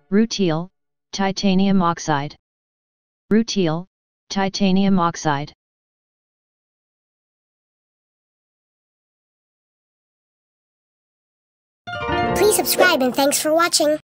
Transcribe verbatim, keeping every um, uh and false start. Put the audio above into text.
Rutile, titanium oxide. Rutile, titanium oxide. Please subscribe and thanks for watching.